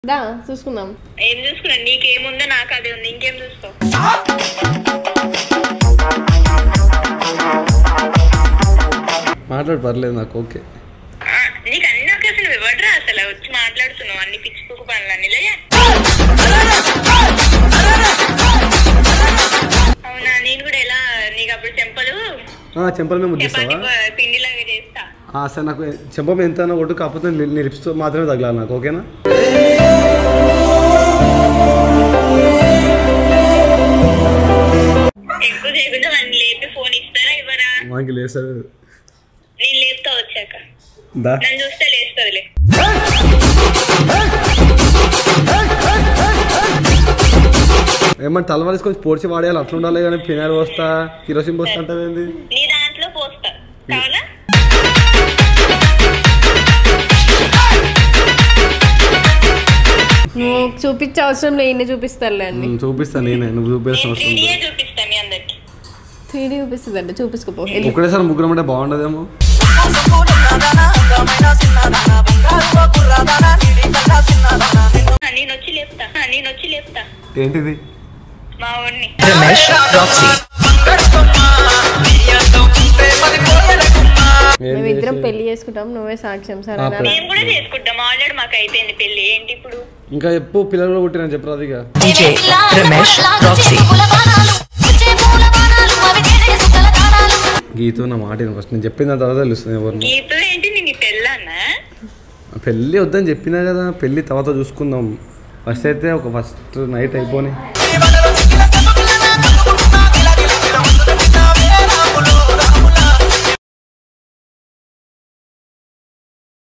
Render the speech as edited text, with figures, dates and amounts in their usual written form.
దా చూసుకుందాం. ఏం చూసుకున్నా? నీకేముందో నాకు అదే ఉంది. ఇంకేం చూసుకో. మాట్లాడు, పర్లేదు నాకు. ఓకే, నీకు అన్ని నాకు అసలు ఇవ్వడరా? అసలు వచ్చి మాట్లాడుతున్నావు అన్ని పిచ్చుకు పనులన్నీ. అవునా? నేను కూడా ఎలా నీకు అప్పుడు చెంపల మీద ముద్దిస్తావా? పిండిలాగా చేస్తా. సరే, నాకు చెంప మీద ఎంత ఒడ్డు కాకపోతే నీ లిప్స్ మాత్రమే తగలాలి నాకు. ఓకేనా? ఎక్కువ చేయకుండా వాడిని లేపి ఫోన్ ఇస్తారా ఇవ్వరా? వానికి లేసాడు. నేను లేపుతా వచ్చాక. నన్ను చూస్తే లేస్తుందిలే. ఏమన్నా తలవారేసుకొని పోడ్చి వాడేయాలి అట్లా ఉండాలి కానీ ఫినాయిల్ పోస్తా కిరోసిన్ పోస్తా అంటావేంది? నీ దాంట్లో పోస్తా కావాలా? నువ్వు చూపించే అవసరం లేదు, ఇన్ని చూపిస్తారులే అండి. చూపిస్తాను నేనే, నువ్వు చూపిస్తాను. 3D చూపిస్తా మీ అందరికి. 3D చూపిస్తుంది అంటే చూపించుకోపో. ఒకటేసారి ముగ్గురం అంటే బాగుండదేమో. నేను వచ్చి లేపుతా. ఏంటిది? మా ఊరిని మేమిద్దరం పెళ్లి చేసుకుంటాం, నువ్వే సాక్ష్యం. సరే, మేము కూడా చేసుకుంటాం. ఆల్రెడీ మాకు అయిపోయింది పెళ్లి. ఏంటి ఇప్పుడు? ఇంకా ఎప్పుడు పిల్లలు కూడా పుట్టిన చెప్పరాదు. ఇక గీత నా మాట ఫస్ట్ నేను చెప్పిన తర్వాత తెలుస్తుంది ఎవరు. గీత ఏంటి? నీ పెళ్ళన్నా? పెళ్ళి వద్దని చెప్పినా కదా, పెళ్ళి తర్వాత చూసుకుందాం. ఫస్ట్ అయితే ఒక ఫస్ట్ నైట్ అయిపోయి